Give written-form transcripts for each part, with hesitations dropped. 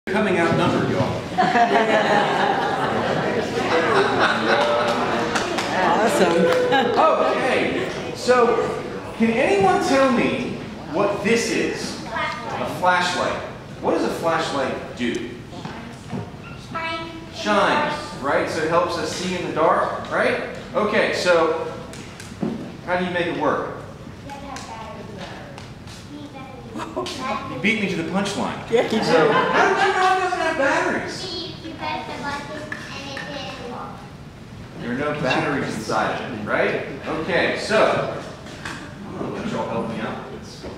Coming outnumbered, y'all. Awesome. Okay, so can anyone tell me what this is? A flashlight. What does a flashlight do? Shines, right? So it helps us see in the dark, right? Okay, so how do you make it work? You beat me to the punchline. Yeah, you so, how did you know it doesn't have batteries? You press the button and it didn't work. There are no batteries inside of it, right? Okay, so I'm going to let y'all help me out with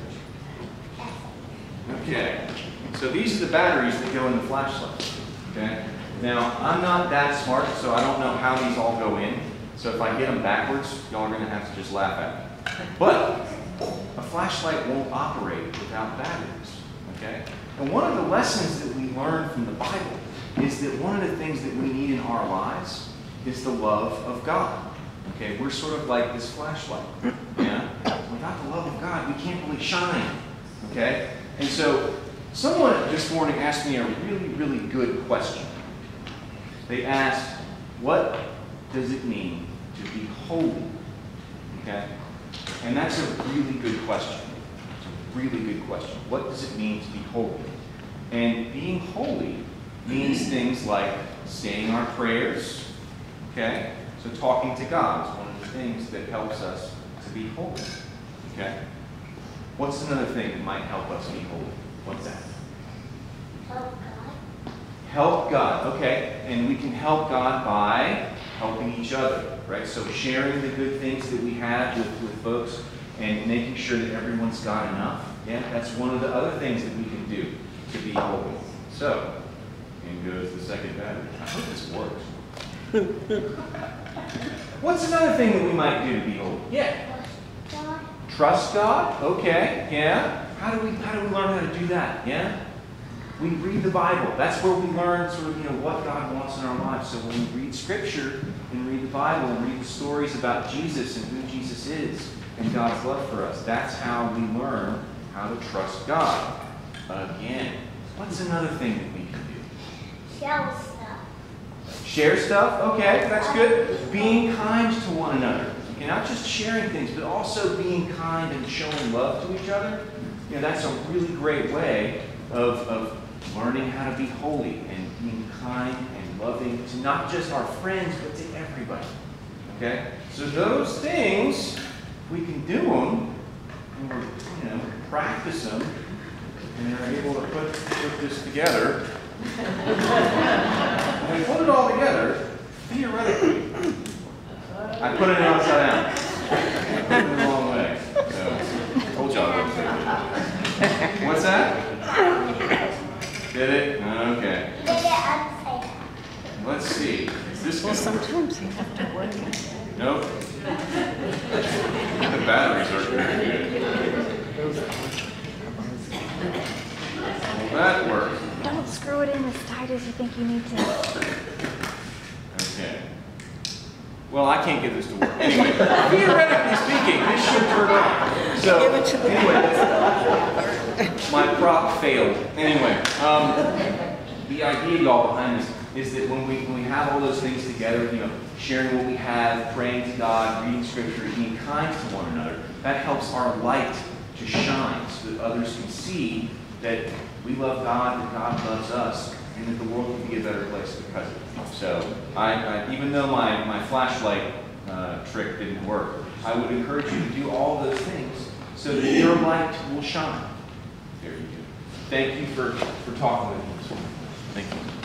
this. Okay, so these are the batteries that go in the flashlight. Okay, now I'm not that smart, so I don't know how these all go in. So if I hit them backwards, y'all are going to have to just laugh at me. But a flashlight won't operate without batteries, okay? And one of the lessons that we learn from the Bible is that one of the things that we need in our lives is the love of God, okay? We're sort of like this flashlight, yeah? Without the love of God, we can't really shine, okay? And so someone this morning asked me a really, really good question. They asked, what does it mean to be holy, okay? And that's a really good question. It's a really good question. What does it mean to be holy? And being holy means things like saying our prayers, okay? So talking to God is one of the things that helps us to be holy, okay? What's another thing that might help us be holy? What's that? Help God. Help God, okay. And we can help God by helping each other, right? So sharing the good things that we have with folks and making sure that everyone's got enough. Yeah, that's one of the other things that we can do to be holy. So, in goes the second battery. I hope this works. What's another thing that we might do to be holy? Yeah. God. Trust God. Okay. Yeah. How do we learn how to do that? Yeah. We read the Bible. That's where we learn sort of, what God wants in our lives. So when we read Scripture and read the Bible and read the stories about Jesus and who Jesus is and God's love for us, that's how we learn how to trust God. Again, what's another thing that we can do? Share stuff. Share stuff? Okay, that's good. Being kind to one another. Okay, not just sharing things, but also being kind and showing love to each other. That's a really great way of learning how to be holy and being kind and loving to not just our friends, but to everybody. Okay? So those things, we can do them, and we're, practice them, and we're able to put this together. And we put it all together, theoretically. I put it outside down. Put it the wrong way. So, told y'all I was doing it. What's that? Did it? Okay. Did it upside down. Let's see. Is this Well, good? sometimes you have to work. Nope. The batteries are very good. Well, that worked. Don't screw it in as tight as you think you need to. Okay. Well, I can't get this to work. Anyway, theoretically speaking, this should turn on. So, Give it to the anyway, my prop failed. Anyway, the idea, y'all, behind this is that when we have all those things together, sharing what we have, praying to God, reading Scripture, being kind to one another, that helps our light to shine so that others can see that we love God, that God loves us, and that the world can be a better place because of it. So, even though my flashlight trick didn't work, I would encourage you to do all those things so that your light will shine. There you go. Thank you for talking with me this morning. Thank you.